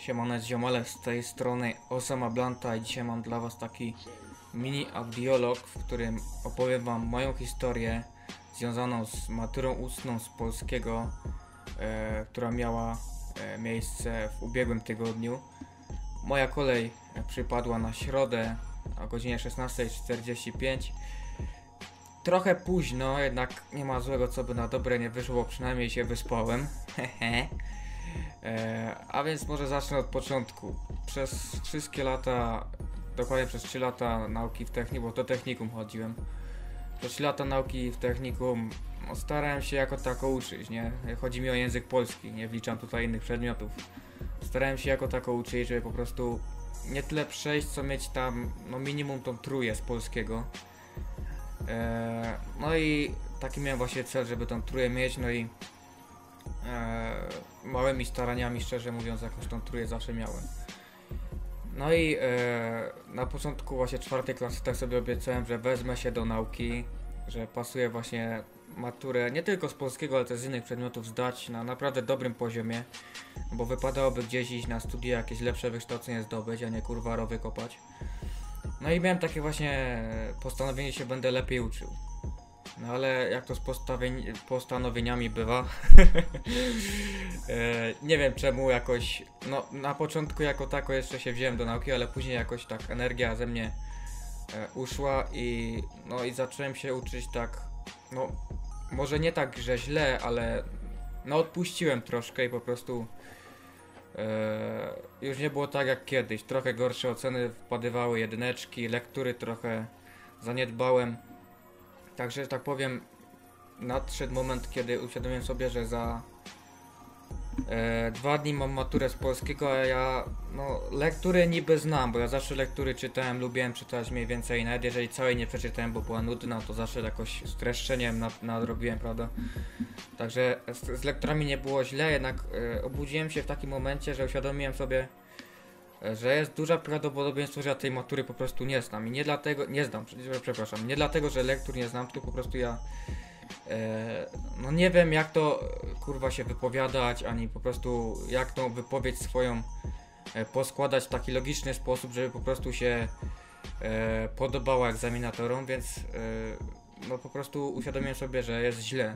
Siemane ziomale, z tej strony Osama Blanta i dzisiaj mam dla was taki mini audiolog, w którym opowiem wam moją historię związaną z maturą ustną z polskiego, która miała miejsce w ubiegłym tygodniu. Moja kolej przypadła na środę o godzinie 16:45. Trochę późno, jednak nie ma złego, co by na dobre nie wyszło, bo przynajmniej się wyspałem. A więc może zacznę od początku. Przez wszystkie lata, dokładnie przez 3 lata nauki w technikum, bo do technikum chodziłem. Przez 3 lata nauki w technikum starałem się jako tako uczyć, nie? Chodzi mi o język polski, nie wliczam tutaj innych przedmiotów. Starałem się jako tako uczyć, żeby po prostu nie tyle przejść, co mieć tam no minimum tą trójkę z polskiego. No i taki miałem właśnie cel, żeby tą trójkę mieć, no i małymi staraniami, szczerze mówiąc, jakąś tą trójkę zawsze miałem. No i na początku właśnie 4. klasy tak sobie obiecałem, że wezmę się do nauki, że pasuje właśnie maturę nie tylko z polskiego, ale też z innych przedmiotów zdać na naprawdę dobrym poziomie, bo wypadałoby gdzieś iść na studia, jakieś lepsze wykształcenie zdobyć, a nie kurwa rowy kopać. No i miałem takie właśnie postanowienie, się będę lepiej uczył. No ale jak to z postanowieniami bywa, nie wiem czemu jakoś, no na początku jako tako jeszcze się wziąłem do nauki, ale później jakoś tak energia ze mnie uszła i no i zacząłem się uczyć tak, no może nie tak, że źle, ale no odpuściłem troszkę i po prostu już nie było tak jak kiedyś, trochę gorsze oceny wpadywały, jedyneczki, lektury trochę zaniedbałem. Także, że tak powiem, nadszedł moment, kiedy uświadomiłem sobie, że za 2 dni mam maturę z polskiego, a ja no lektury niby znam, bo ja zawsze lektury czytałem, lubiłem czytać mniej więcej, nawet jeżeli całej nie przeczytałem, bo była nudna, to zawsze jakoś streszczeniem nadrobiłem, prawda? Także z lekturami nie było źle, jednak obudziłem się w takim momencie, że uświadomiłem sobie, że jest duże prawdopodobieństwo, że ja tej matury po prostu nie znam i nie dlatego, przepraszam, nie dlatego, że lektur nie znam, tylko po prostu ja no nie wiem jak to kurwa się wypowiadać, ani po prostu jak tą wypowiedź swoją poskładać w taki logiczny sposób, żeby po prostu się podobała egzaminatorom, więc no po prostu uświadomiłem sobie, że jest źle.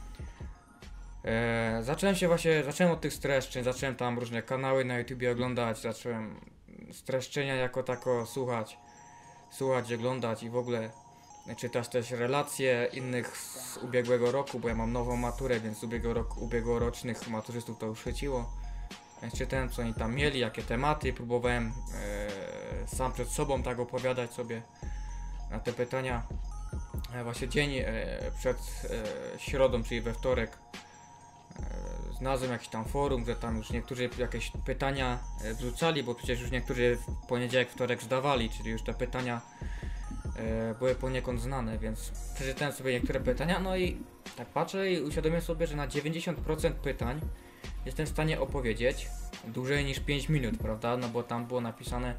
Zacząłem od tych streszczeń, zacząłem tam różne kanały na YouTubie oglądać, zacząłem streszczenia jako tako słuchać, oglądać i w ogóle czytać też relacje innych z ubiegłego roku, bo ja mam nową maturę, więc z ubiegłorocznych maturzystów to już chwyciło. Więc czytałem, co oni tam mieli, jakie tematy, próbowałem sam przed sobą tak opowiadać sobie na te pytania. Właśnie dzień przed środą, czyli we wtorek, znalazłem jakiś tam forum, że tam już niektórzy jakieś pytania wrzucali, bo przecież już niektórzy w poniedziałek, wtorek zdawali, czyli już te pytania były poniekąd znane, więc przeczytałem sobie niektóre pytania, no i tak patrzę i uświadomiłem sobie, że na 90% pytań jestem w stanie opowiedzieć dłużej niż 5 minut, prawda? No bo tam było napisane,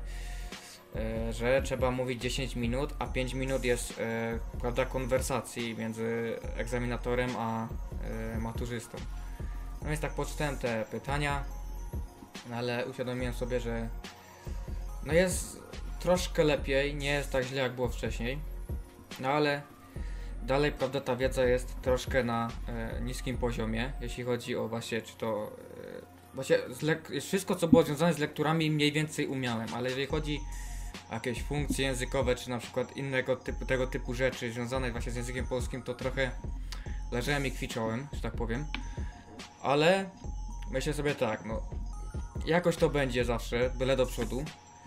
że trzeba mówić 10 minut, a 5 minut jest, prawda, konwersacji między egzaminatorem a maturzystą. No więc tak poczytałem te pytania, ale uświadomiłem sobie, że no jest troszkę lepiej, nie jest tak źle jak było wcześniej, no ale dalej, prawda, ta wiedza jest troszkę na niskim poziomie, jeśli chodzi o właśnie, czy to właśnie wszystko, co było związane z lekturami, mniej więcej umiałem, ale jeżeli chodzi o jakieś funkcje językowe, czy na przykład tego typu rzeczy związane właśnie z językiem polskim, to trochę leżałem i kwiczołem, że tak powiem. Ale myślę sobie tak, no jakoś to będzie zawsze, byle do przodu.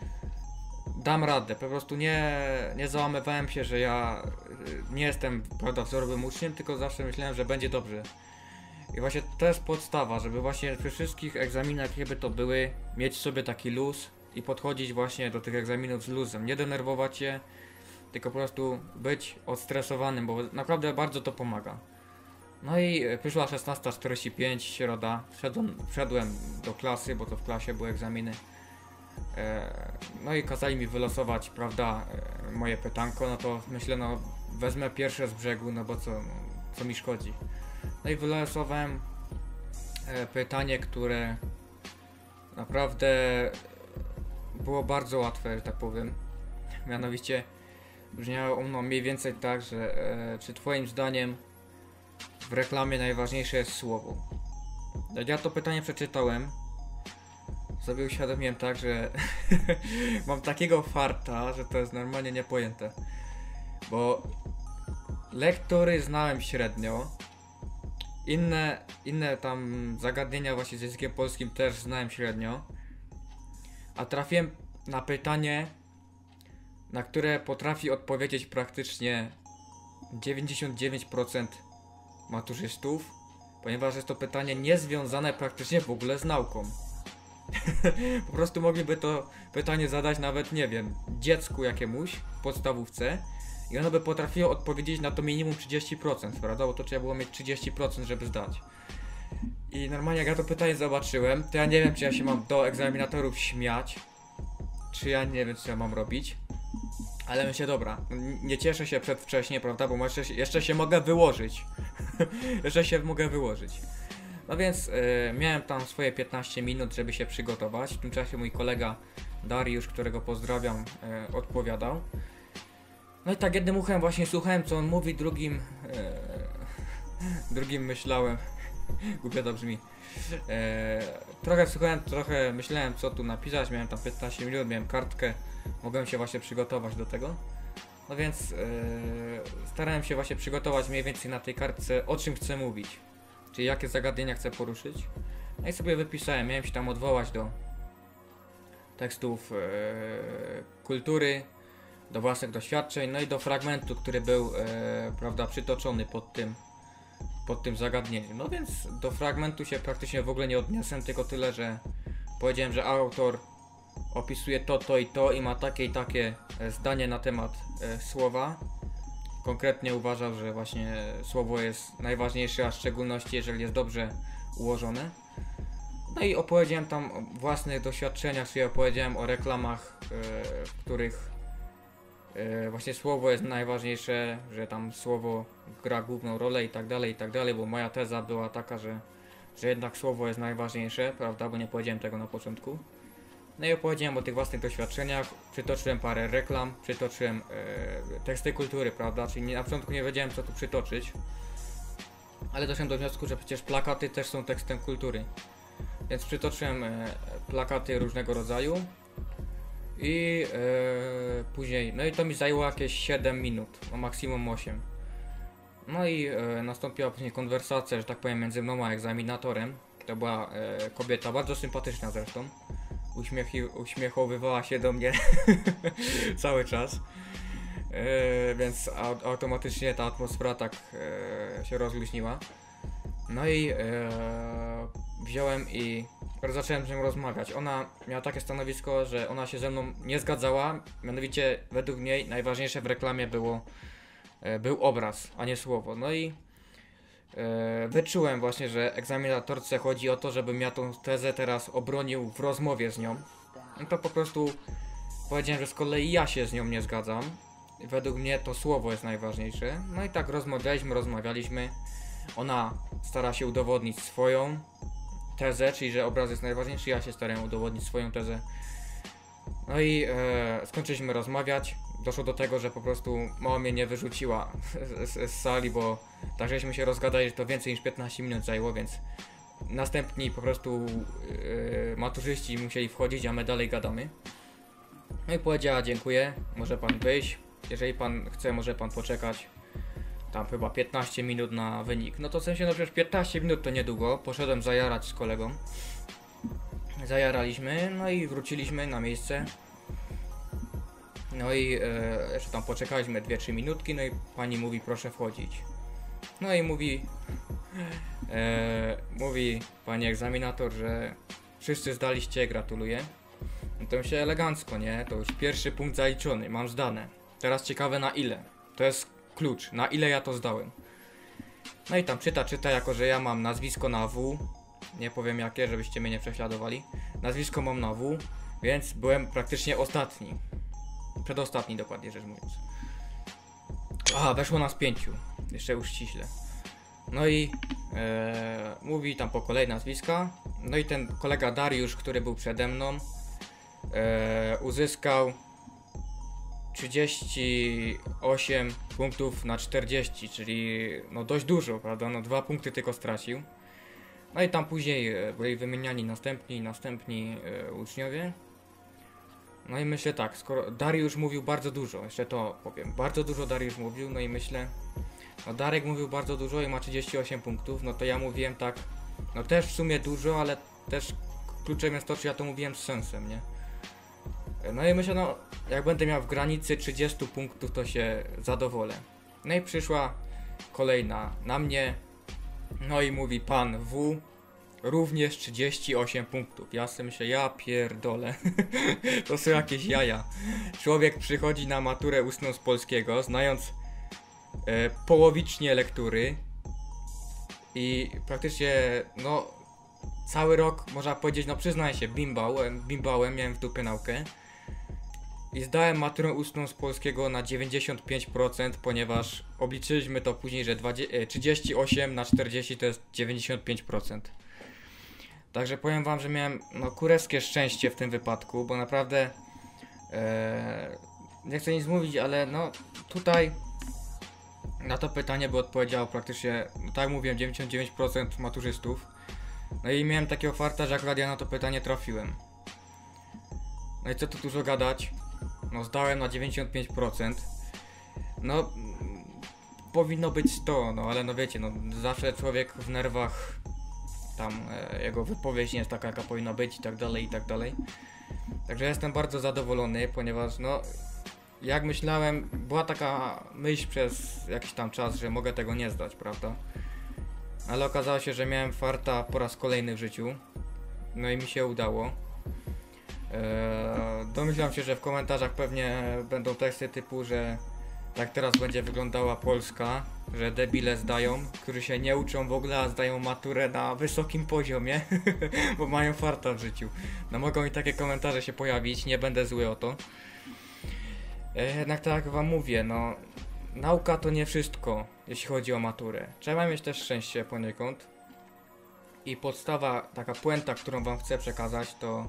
Dam radę, po prostu nie załamywałem się, że ja nie jestem, prawda, wzorowym uczniem, tylko zawsze myślałem, że będzie dobrze. I właśnie to jest podstawa, żeby właśnie przy wszystkich egzaminach, jakby to były, mieć sobie taki luz i podchodzić właśnie do tych egzaminów z luzem. Nie denerwować się, tylko po prostu być odstresowanym, bo naprawdę bardzo to pomaga. No i przyszła 16:45, środa, wszedłem do klasy, bo to w klasie były egzaminy. No i kazali mi wylosować, prawda, moje pytanko, no to myślę, no wezmę pierwsze z brzegu, no bo co mi szkodzi. No i wylosowałem pytanie, które naprawdę było bardzo łatwe, że tak powiem. Mianowicie brzmiało ono mniej więcej tak, że czy twoim zdaniem w reklamie najważniejsze jest słowo? Jak ja to pytanie przeczytałem, sobie uświadomiłem tak, że mam takiego farta, że to jest normalnie niepojęte. Bo lektory znałem średnio, inne tam zagadnienia właśnie z językiem polskim też znałem średnio, a trafiłem na pytanie, na które potrafi odpowiedzieć praktycznie 99% maturzystów, ponieważ jest to pytanie niezwiązane praktycznie w ogóle z nauką. Po prostu mogliby to pytanie zadać nawet, nie wiem, dziecku jakiemuś w podstawówce i ono by potrafiło odpowiedzieć na to minimum 30%, prawda? Bo to trzeba było mieć 30%, żeby zdać. I normalnie jak ja to pytanie zobaczyłem, to ja nie wiem, czy ja się mam do egzaminatorów śmiać, czy ja nie wiem, co ja mam robić. Ale myślę, dobra, nie cieszę się przedwcześnie, prawda, bo jeszcze się mogę wyłożyć. Jeszcze się mogę wyłożyć. No więc miałem tam swoje 15 minut, żeby się przygotować. W tym czasie mój kolega Dariusz, którego pozdrawiam, odpowiadał. No i tak jednym uchem właśnie słuchałem, co on mówi, drugim myślałem. Głupio to brzmi. Trochę słuchałem, trochę myślałem, co tu napisać. Miałem tam 15 minut, miałem kartkę. Mogłem się właśnie przygotować do tego. No więc starałem się właśnie przygotować mniej więcej na tej kartce, o czym chcę mówić. Czyli jakie zagadnienia chcę poruszyć. No i sobie wypisałem, miałem się tam odwołać do tekstów kultury, do własnych doświadczeń, no i do fragmentu, który był prawda, przytoczony pod tym zagadnieniem. No więc do fragmentu się praktycznie w ogóle nie odniosłem, tylko tyle, że powiedziałem, że autor opisuje to i to i ma takie i takie zdanie na temat słowa. Konkretnie uważał, że właśnie słowo jest najważniejsze, a w szczególności jeżeli jest dobrze ułożone. No i opowiedziałem tam o własnych doświadczeniach, czyli opowiedziałem o reklamach, w których właśnie słowo jest najważniejsze, że tam słowo gra główną rolę i tak dalej, bo moja teza była taka, że jednak słowo jest najważniejsze, prawda, bo nie powiedziałem tego na początku. No i opowiedziałem o tych własnych doświadczeniach, przytoczyłem parę reklam, przytoczyłem teksty kultury, prawda, czyli na początku nie wiedziałem, co tu przytoczyć, ale doszedłem do wniosku, że przecież plakaty też są tekstem kultury, więc przytoczyłem plakaty różnego rodzaju i później, no i to mi zajęło jakieś 7 minut, no maksimum 8. No i nastąpiła później konwersacja, że tak powiem, między mną a egzaminatorem. To była kobieta, bardzo sympatyczna zresztą. Uśmiechowywała się do mnie cały czas, więc automatycznie ta atmosfera tak się rozluźniła. No i wziąłem i zacząłem z nią rozmawiać. Ona miała takie stanowisko, że ona się ze mną nie zgadzała, mianowicie według niej najważniejsze w reklamie był obraz, a nie słowo. No i wyczułem właśnie, że egzaminatorce chodzi o to, żebym ja tą tezę teraz obronił w rozmowie z nią. No to po prostu powiedziałem, że z kolei ja się z nią nie zgadzam. Według mnie to słowo jest najważniejsze. No i tak rozmawialiśmy. Ona stara się udowodnić swoją tezę, czyli że obraz jest najważniejszy, ja się starałem udowodnić swoją tezę. No i skończyliśmy rozmawiać. Doszło do tego, że po prostu mama mnie nie wyrzuciła z sali, bo tak żeśmy się rozgadali, że to więcej niż 15 minut zajęło, więc następni po prostu maturzyści musieli wchodzić, a my dalej gadamy. No i powiedziała: dziękuję, może pan wyjść, jeżeli pan chce, może pan poczekać tam chyba 15 minut na wynik. No to w sensie, no przecież 15 minut to niedługo, poszedłem zajarać z kolegą. Zajaraliśmy, no i wróciliśmy na miejsce. No i jeszcze tam poczekaliśmy 2-3 minutki, no i pani mówi: proszę wchodzić. No i mówi pani egzaminator, że wszyscy zdaliście, gratuluję. No to myślę, elegancko, nie? To już pierwszy punkt zaliczony, mam zdane. Teraz ciekawe na ile. To jest klucz, na ile ja to zdałem. No i tam czyta, jako że ja mam nazwisko na W. Nie powiem jakie, żebyście mnie nie prześladowali. Nazwisko mam na W, więc byłem praktycznie ostatni. Przedostatni dokładnie rzecz mówiąc. Aha, weszło nas 5. Jeszcze uściśle. No i mówi tam po kolei nazwiska. No i ten kolega Dariusz, który był przede mną, uzyskał 38 punktów na 40, czyli no dość dużo, prawda? No 2 punkty tylko stracił. No i tam później byli wymieniani następni uczniowie. No i myślę tak, skoro Dariusz mówił bardzo dużo, jeszcze to powiem, bardzo dużo Dariusz mówił, no i myślę, no Darek mówił bardzo dużo i ma 38 punktów, no to ja mówiłem tak, no też w sumie dużo, ale też kluczem jest to, czy ja to mówiłem z sensem, nie? No i myślę, no jak będę miał w granicy 30 punktów, to się zadowolę. No i przyszła kolejna na mnie, no i mówi pan W, również 38 punktów. Ja sobie myślę, ja pierdolę, to są jakieś jaja. Człowiek przychodzi na maturę ustną z polskiego, znając połowicznie lektury i praktycznie, no, cały rok, można powiedzieć, no przyznaję się, bimbałem, miałem w dupie naukę. I zdałem maturę ustną z polskiego na 95%, ponieważ obliczyliśmy to później, że 38 na 40 to jest 95%. Także powiem wam, że miałem no kurewskie szczęście w tym wypadku, bo naprawdę nie chcę nic mówić, ale no tutaj na to pytanie by odpowiedziało praktycznie, no tak jak mówiłem, 99% maturzystów. No i miałem takiego farta, że akurat ja na to pytanie trafiłem. No i co tu dużo gadać? No zdałem na 95%. No powinno być 100, no ale no wiecie, no zawsze człowiek w nerwach, tam jego wypowiedź nie jest taka, jaka powinna być i tak dalej, i tak dalej. Także jestem bardzo zadowolony, ponieważ no jak myślałem, była taka myśl przez jakiś tam czas, że mogę tego nie zdać, prawda? Ale okazało się, że miałem farta po raz kolejny w życiu. No i mi się udało. Domyślam się, że w komentarzach pewnie będą teksty typu, że tak teraz będzie wyglądała Polska, że debile zdają, którzy się nie uczą w ogóle, a zdają maturę na wysokim poziomie, bo mają farta w życiu. No mogą i takie komentarze się pojawić, nie będę zły o to. Jednak tak jak wam mówię, no nauka to nie wszystko, jeśli chodzi o maturę. Trzeba mieć też szczęście poniekąd. I podstawa, taka puenta, którą wam chcę przekazać, to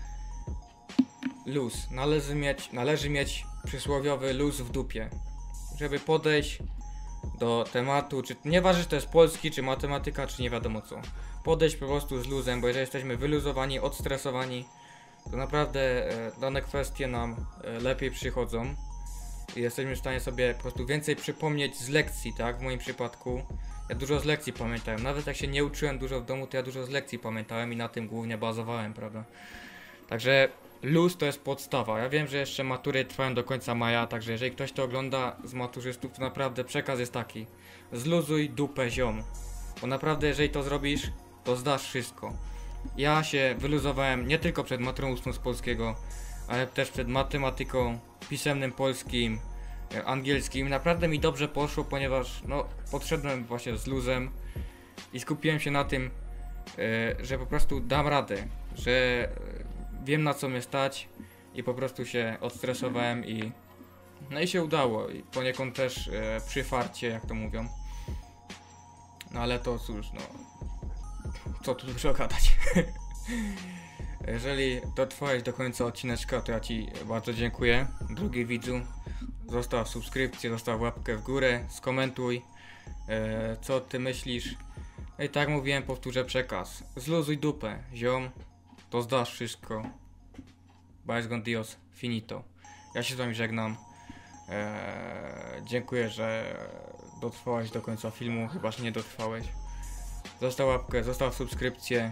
luz. Należy mieć przysłowiowy luz w dupie, żeby podejść do tematu, czy nieważne, czy to jest polski, czy matematyka, czy nie wiadomo co. Podejść po prostu z luzem, bo jeżeli jesteśmy wyluzowani, odstresowani, to naprawdę dane kwestie nam lepiej przychodzą i jesteśmy w stanie sobie po prostu więcej przypomnieć z lekcji, tak? W moim przypadku ja dużo z lekcji pamiętałem, nawet jak się nie uczyłem dużo w domu, to ja dużo z lekcji pamiętałem i na tym głównie bazowałem, prawda? Także luz to jest podstawa. Ja wiem, że jeszcze matury trwają do końca maja, także jeżeli ktoś to ogląda z maturzystów, to naprawdę przekaz jest taki: zluzuj dupę, ziom, bo naprawdę jeżeli to zrobisz, to zdasz wszystko. Ja się wyluzowałem nie tylko przed maturą ustną z polskiego, ale też przed matematyką, pisemnym polskim, angielskim. Naprawdę mi dobrze poszło, ponieważ no podszedłem właśnie z luzem i skupiłem się na tym, że po prostu dam radę, że wiem, na co mnie stać i po prostu się odstresowałem i no i się udało, i poniekąd też przy farcie, jak to mówią. No ale to cóż, no co tu dużo gadać. Jeżeli dotrwałeś do końca odcineczka, to ja ci bardzo dziękuję, drogi widzu. Zostaw subskrypcję, zostaw łapkę w górę, skomentuj, co ty myślisz. No i tak mówiłem, powtórzę przekaz: zluzuj dupę, ziom, to zdasz wszystko. Bye con Dios, finito. Ja się z wami żegnam. Dziękuję, że dotrwałeś do końca filmu, chyba że nie dotrwałeś. Zostaw łapkę, zostaw subskrypcję.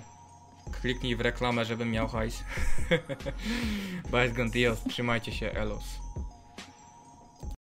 Kliknij w reklamę, żebym miał hajs. Bye con Dios, trzymajcie się, elos.